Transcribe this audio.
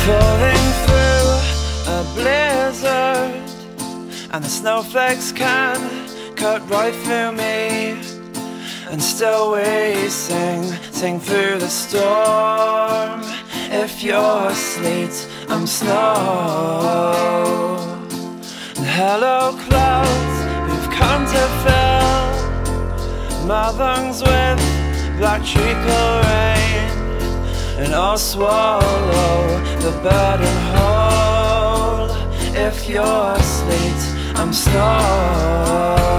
Falling through a blizzard, and the snowflakes can cut right through me. And still we sing through the storm. If you're sleet, I'm snow. And hello clouds, who've come to fill my lungs with black treacle rain. And I'll swallow the burden whole. If you're sleet, I'm snow.